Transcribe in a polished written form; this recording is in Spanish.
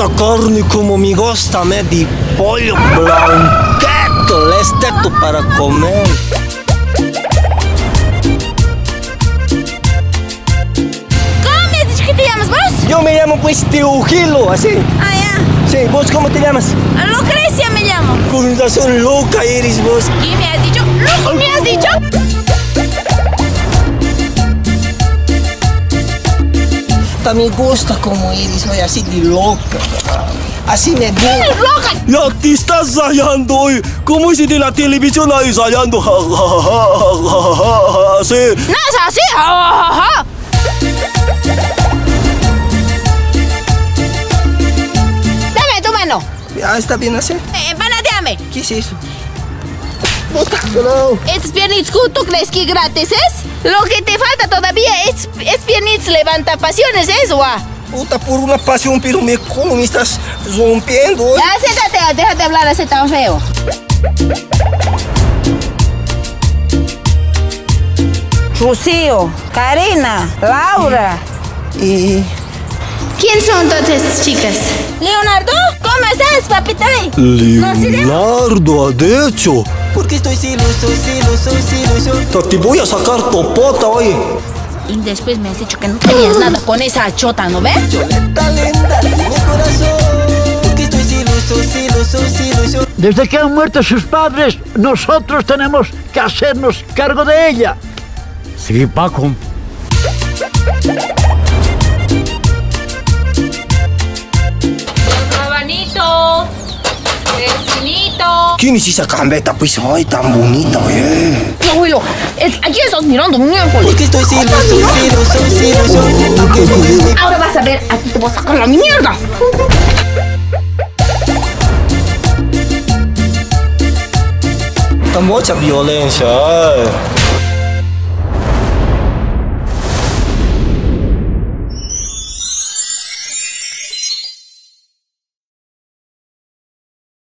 esta carne como me gusta, me di pollo blanqueto, listo para comer. ¿Cómo me has dicho que te llamas vos? Yo me llamo pues Teófilo, así. Ah, ya. Sí, ¿vos cómo te llamas? Lucrecia me llamo. Con razón loca eres vos. ¿Qué me has dicho? ¿Loco me has dicho? Me gusta como eres, oye, así de loca. Así me gusta. ¡Eres loca! Ya te estás rayando hoy. ¿Cómo es de la televisión ahí rayando? Sí. No es así. Ja, ja, ja. Dame tu mano. Ya está bien así. Panadeame. ¿Qué es eso? Hello. ¿Estos piernitos tú crees que gratis es? Lo que te falta todavía es piernitos levanta pasiones, ¿eso? Puta, por una pasión, pero ¿cómo me estás rompiendo hoy? Ya, siéntate, déjate hablar así tan feo. Rocío, Karina, Laura. Y... ¿Quién son todas estas chicas? Leonardo, ¿cómo estás, papita? Leonardo, de hecho. ¿Por qué estoy celoso? Te voy a sacar topota, oye. Y después me has dicho que no tenías nada con esa chota, ¿no ves? Choleta lenta de mi corazón. ¿Por qué estoy celoso? Desde que han muerto sus padres, nosotros tenemos que hacernos cargo de ella. Sí, Paco. Rabanito, vecinito. ¿Quién es esa cambeta? Pues, ay, tan bonita, oye. No, abuelo, ¿a quién estás mirando, miércoles? ¿Por qué estoy celoso? Ahora vas a ver, aquí te voy a sacar la mierda. Mucha violencia.